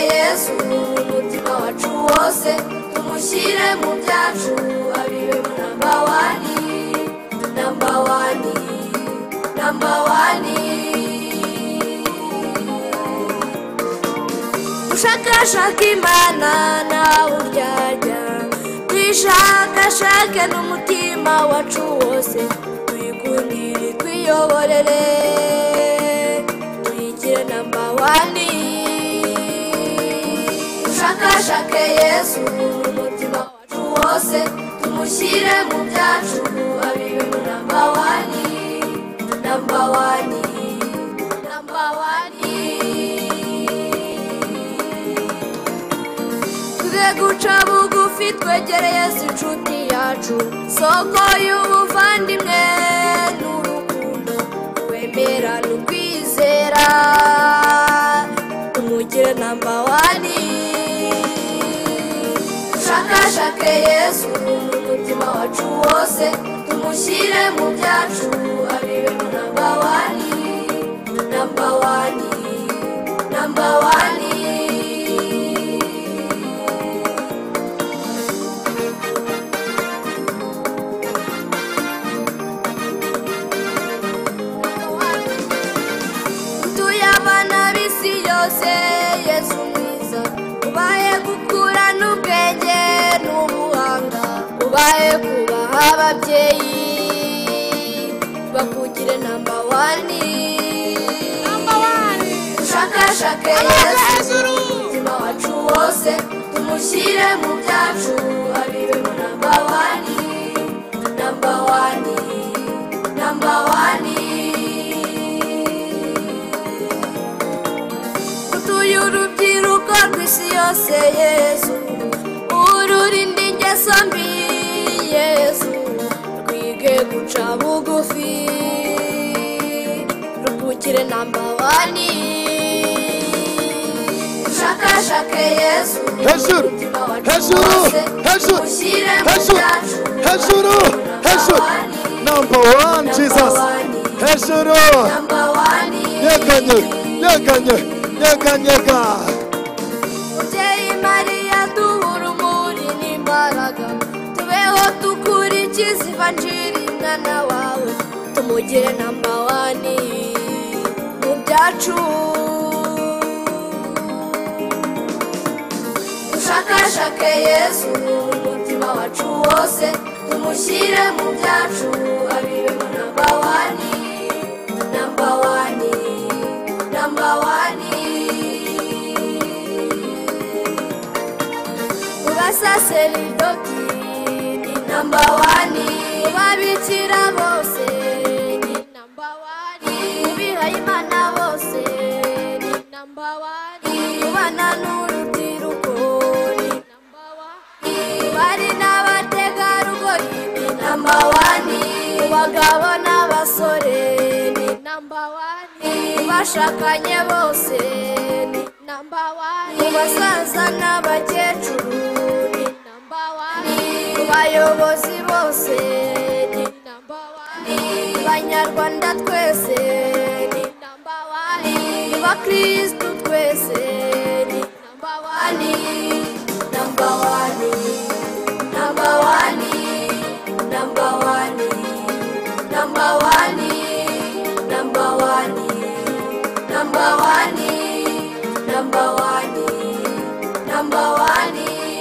Yesu umutima wacu wose tumushyire mu byacu abibe number one number one number one ushakashaka imana nawe uryarya tuyishakashake n'umutima wacu wose tuyikundire twiyoborere tuyigire number one ushakashake Yesu umutima wacu wose tumushyire mu byacu abibe number one number one number one guca bugufi twegere Yesu inshuti yacu soko y'ubuvandimwe n'urukundo kwemera n'ukwizera tumugire number one ushakashake Yesu umutima wacu wose tumushyire mu byacu abibe number one number one number one Yesu mwiza ubaye gukura n'ubwenge n'ubuhanga ubaye kubaha ababyeyi bakugire number one ushakashake Yesu umutima wacu wose tumushyire mu byacu abibe number one number one number one urubyiruko rw'isi yose Yesu ururinde ingeso mbi Yesu rwige guca bugufi rukugire number one ushakashake Yesu umutima wacu wose tumushyire mu byacu hejuru number one Jesus hejuru number one nyeganyega Mubyeyi Mariya duha urumuri n'imbaraga tubeho dukurikiza ivanjiri mwana wawe tumugire number one mu byacu ushakashake Yesu umutima wacu wose tumushyire mu byacu abibe number one number one number one Saseridoti ni number one babikira bose ni number one bihaye Imana bose ni number one bana n'urubyiruko ni number one bari n'abategarugori ni number one bagabo n'abasore ni number one bashakanye bose ni number one basaza n'abakecuru abayobozi bose ni number one Banyarwanda twese ni number one Bakristo twese ni number one number one number one number one number one number one number one number one number one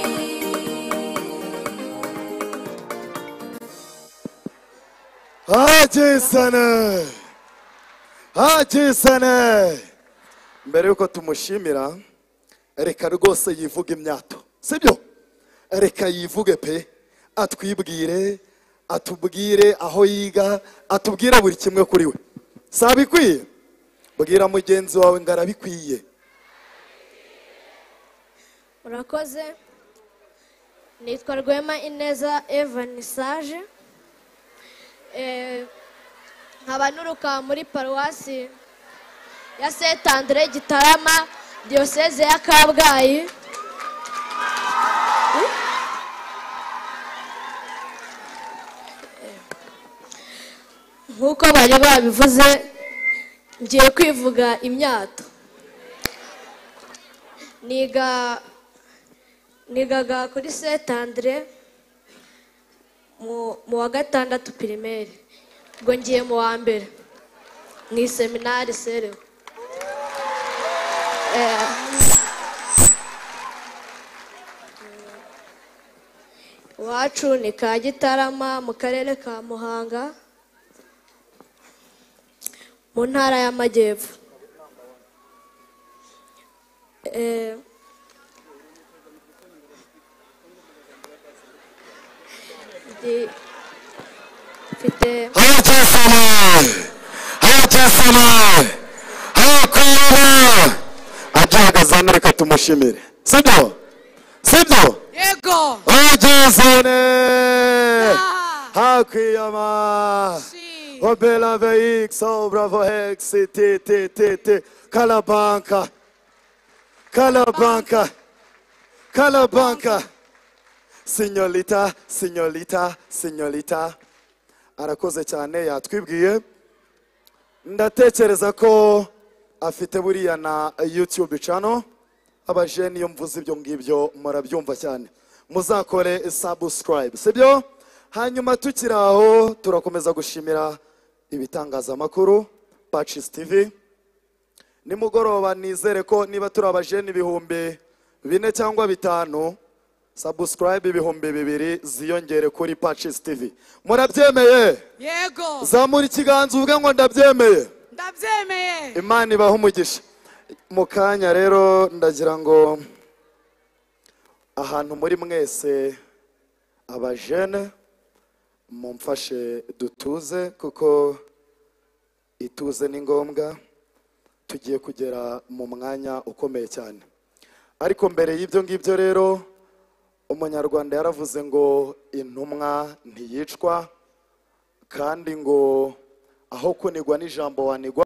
Hajesane mbere yuko tumushimira reka rwose yivuge imyato sibyo reka yivuge pe atwibwire atubwire aho yiga atubwire buri kimwe kuri we sabikwiye bwira mugenzi wawe ngarabikwiye Urakoze nitwa Rwema Ineza Evan Sage nkabanuruka muri paruwasi ya Saint Andre Gitarama diocese ya Kabgayi nkuko bari babivuze ngiye kwivuga imyato nigaga kuri Saint Andre mu wa gatandatu primaire, ubwo ngiye mu wa mbere mu iseminari Sereho. Iwacu ni Kagitarama mu karere ka Muhanga mu ntara y'Amajyepfo. Ajagazana reka tumushimire. Sibyo? Yego. Ajazane. Hakiyama. Obela VX, oh bravo Hex, t. Kalabanka. Signorita. Arakoze cyane yatwibwiye. Ndatekereza ko afite buriya na YouTube channel. Abajeni iyo mvuze ibyo ngibyo murabyumva cyane. Muzakore subscribe. Sibyo? Hanyuma tukiraho turakomeza gushimira ibitangazamakuru Patches TV. Nimugoroba nizere ko niba turi abajeni ibihumbi 4 cyangwa 5, subscribe ibihumbi 2 ziyongere kuri Patches TV. Murabyemeye? Yego. Zamura ikiganza uvuge ngo ndabyemeye. Ndabyemeye. Imana ibahe umugisha. Mukanya rero ndagira ngo ahantu muri mwese abajene mumfashe dutuze kuko ituze ni ngombwa. Tugiye kugera mu mwanya ukomeye cyane. Ariko mbere y'ibyo ngibyo rero umunyarwanda yaravuze ngo intumwa ntiyicwa kandi ngo aho kunigwa n'ijambo wanigwa